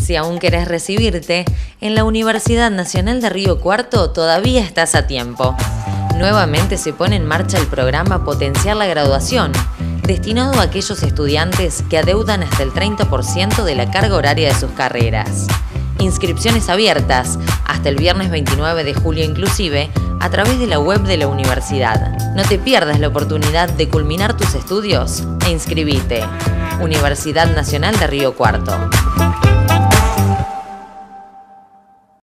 Si aún querés recibirte, en la Universidad Nacional de Río Cuarto todavía estás a tiempo. Nuevamente se pone en marcha el programa Potenciar la Graduación, destinado a aquellos estudiantes que adeudan hasta el 30% de la carga horaria de sus carreras. Inscripciones abiertas hasta el viernes 29 de julio inclusive, a través de la web de la universidad. No te pierdas la oportunidad de culminar tus estudios e inscribite. Universidad Nacional de Río Cuarto.